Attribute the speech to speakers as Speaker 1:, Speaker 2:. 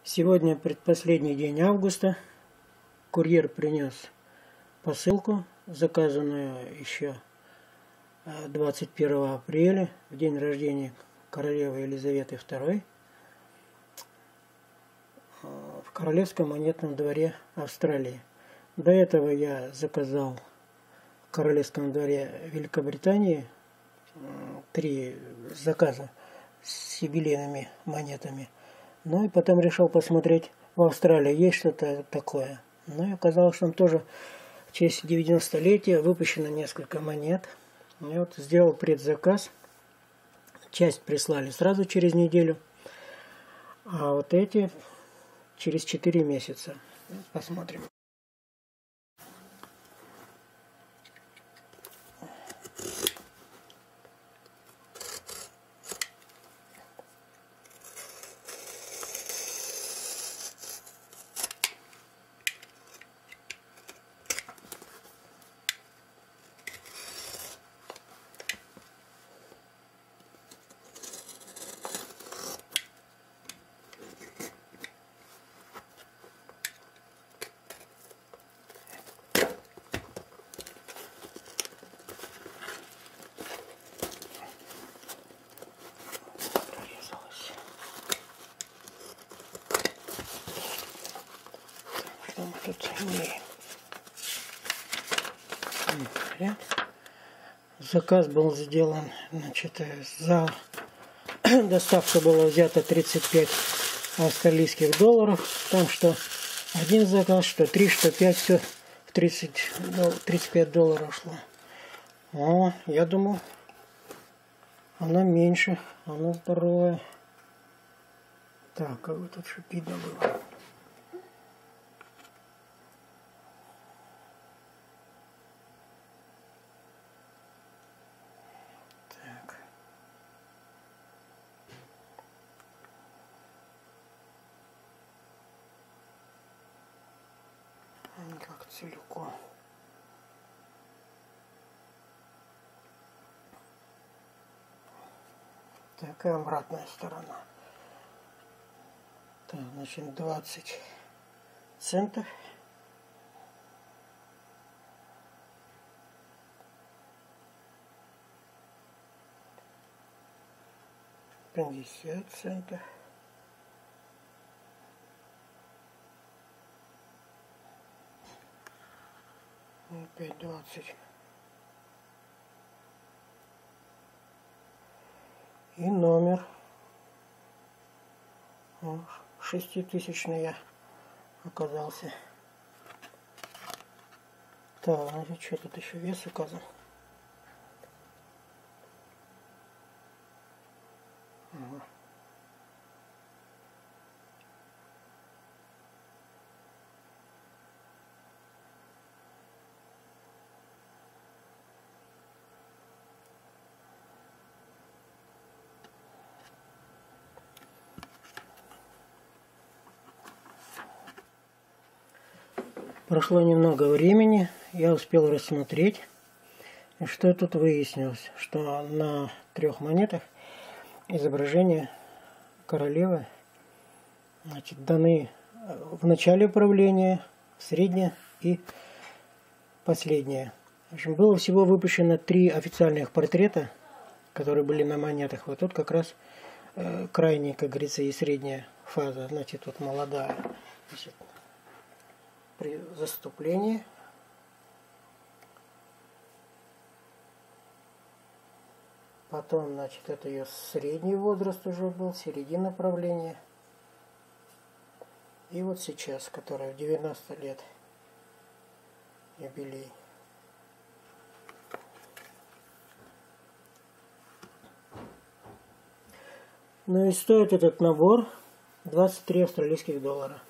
Speaker 1: Сегодня предпоследний день августа. Курьер принес посылку, заказанную еще 21 апреля, в день рождения королевы Елизаветы II, в Королевском монетном дворе Австралии. До этого я заказал в Королевском дворе Великобритании 3 заказа с юбилейными монетами. Ну и потом решил посмотреть в Австралии, есть что-то такое. Ну и оказалось, что там тоже в честь 90-летия выпущено несколько монет. Я вот сделал предзаказ. Часть прислали сразу через неделю, а вот эти через 4 месяца. Посмотрим. Что мы тут имеем? Заказ был сделан, значит, за доставку было взято 35 австралийских долларов. Там что один заказ, что 3, что 5, все в 35 долларов шло. А я думал, она меньше, она здоровая. Так, как бы тут что видно было. Как целиком. Так, и обратная сторона. Так, значит, 20 центов. $50. Опять 20. И номер. 6000-ный я оказался. Так, значит, что тут еще вес указан. Ага. Прошло немного времени, я успел рассмотреть, и что тут выяснилось, что на 3 монетах изображение королевы, значит, даны в начале правления, среднее и последнее. В общем, было всего выпущено 3 официальных портрета, которые были на монетах. Вот тут как раз крайняя, как говорится, и средняя фаза, значит, вот молодая. Значит, при заступлении. Потом, значит, это ее средний возраст уже был, середина правления. И вот сейчас, которая в 90 лет юбилей. Ну и стоит этот набор 23 австралийских доллара.